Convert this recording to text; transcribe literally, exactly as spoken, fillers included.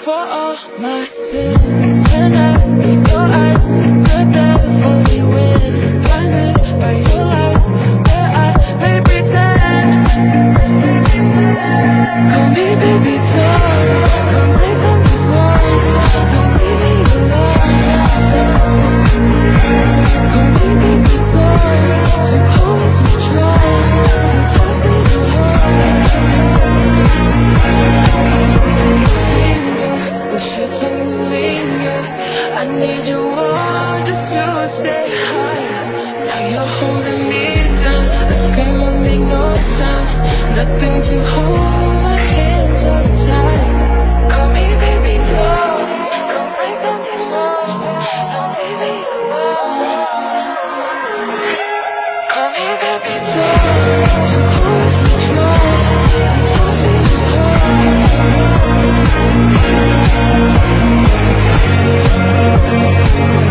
for all my sins. And I read your eyes, the devil he wins. Blinded by your lies, where I may pretend. Call me baby doll, come break down these walls. Don't leave me alone. Call me baby doll, too cold as we try. These hearts ain't no home. Wish your tongue would linger. I need your warmth just to stay high. Now you're holding me down. I scream and make no sound. Nothing to hold, my hands are tied. Call me baby doll, come break down these walls. Don't leave me alone. Call me baby doll, too cold as we try. These hearts ain't your home.